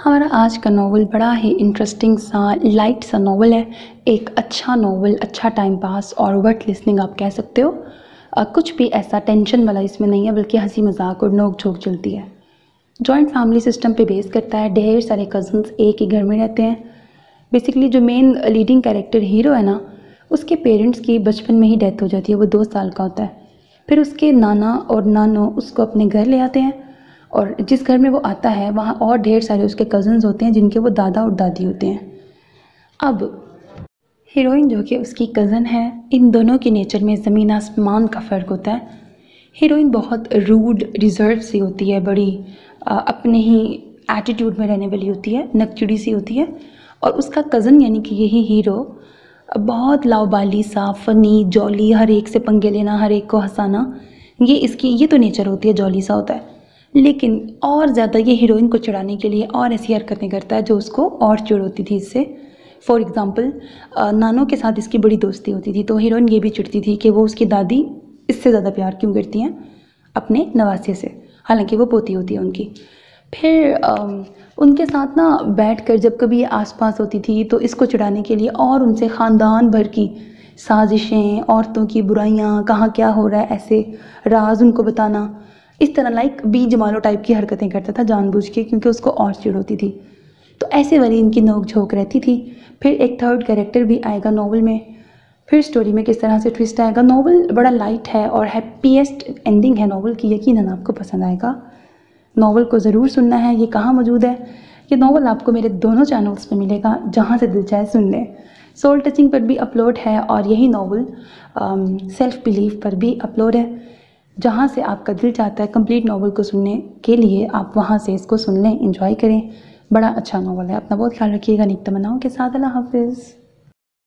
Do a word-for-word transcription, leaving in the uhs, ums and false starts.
हमारा आज का नावल बड़ा ही इंटरेस्टिंग सा लाइट सा नावल है। एक अच्छा नावल, अच्छा टाइम पास और वर्थ लिसनिंग आप कह सकते हो। आ, कुछ भी ऐसा टेंशन वाला इसमें नहीं है, बल्कि हंसी मजाक और नोक झोंक चलती है। जॉइंट फैमिली सिस्टम पे बेस करता है। ढेर सारे कज़न्स एक ही घर में रहते हैं। बेसिकली जो मेन लीडिंग कैरेक्टर हीरो है ना, उसके पेरेंट्स की बचपन में ही डेथ हो जाती है। वो दो साल का होता है। फिर उसके नाना और नानो उसको अपने घर ले आते हैं, और जिस घर में वो आता है वहाँ और ढेर सारे उसके कज़न्स होते हैं जिनके वो दादा और दादी होते हैं। अब हीरोइन जो कि उसकी कज़न है, इन दोनों के नेचर में ज़मीन आसमान का फ़र्क होता है। हीरोइन बहुत रूड रिजर्व सी होती है, बड़ी आ, अपने ही एटीट्यूड में रहने वाली होती है, नकचुड़ी सी होती है। और उसका कज़न यानी कि यही हीरो बहुत लाउबाली सा, फ़नी, जॉली, हर एक से पंगे लेना, हर एक को हंसाना, ये इसकी ये तो नेचर होती है, जॉली सा होता है। लेकिन और ज़्यादा ये हीरोइन को चिढ़ाने के लिए और ऐसी हरकतें करता है जो उसको और चिढ़ होती थी इससे। फॉर एग्ज़ाम्पल, नानो के साथ इसकी बड़ी दोस्ती होती थी, तो हीरोइन ये भी चिढ़ती थी कि वो उसकी दादी इससे ज़्यादा प्यार क्यों करती हैं अपने नवासे से, हालांकि वो पोती होती है उनकी। फिर आ, उनके साथ ना बैठकर जब कभी ये आसपास होती थी तो इसको चिढ़ाने के लिए और उनसे ख़ानदान भर की साजिशें, औरतों की बुराइयां, कहाँ क्या हो रहा है, ऐसे राज उनको बताना, इस तरह लाइक बी जमालो टाइप की हरकतें करता था जानबूझ के, क्योंकि उसको और चिढ़ होती थी। तो ऐसे वाली इनकी नोक झोंक रहती थी। फिर एक थर्ड कैरेक्टर भी आएगा नावल में। फिर स्टोरी में किस तरह से ट्विस्ट आएगा। नावल बड़ा लाइट है और हैप्पीएस्ट एंडिंग है नावल की, यकीनन आपको पसंद आएगा। नावल को ज़रूर सुनना है। ये कहाँ मौजूद है? ये नावल आपको मेरे दोनों चैनल्स पे मिलेगा, जहाँ से दिल चाहे सुन लें। सोल टचिंग पर भी अपलोड है और यही नावल सेल्फ बिलीफ पर भी अपलोड है। जहाँ से आपका दिल चाहता है कंप्लीट नावल को सुनने के लिए, आप वहाँ से इसको सुन लें, एंजॉय करें। बड़ा अच्छा नावल है। अपना बहुत ख्याल रखिएगा। नीक तमन्नाओं के साथ। अल्लाह हाफिज़।